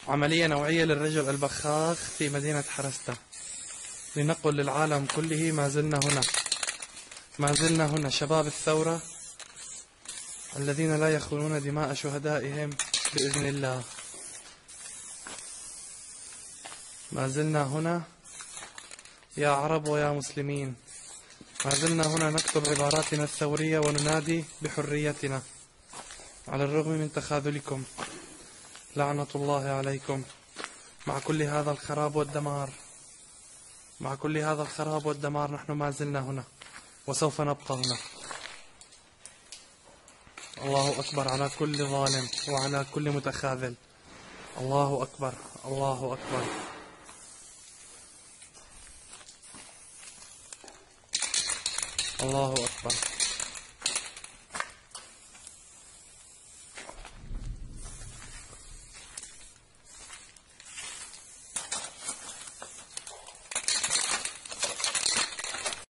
عملية نوعية للرجل البخاخ في مدينة حرستا، لنقل للعالم كله ما زلنا هنا، ما زلنا هنا شباب الثورة الذين لا يخونون دماء شهدائهم بإذن الله. ما زلنا هنا يا عرب ويا مسلمين، ما زلنا هنا نكتب عباراتنا الثورية وننادي بحريتنا على الرغم من تخاذلكم. لعنة الله عليكم. مع كل هذا الخراب والدمار، مع كل هذا الخراب والدمار نحن ما زلنا هنا وسوف نبقى هنا. الله أكبر على كل ظالم وعلى كل متخاذل. الله أكبر، الله أكبر. الله أكبر.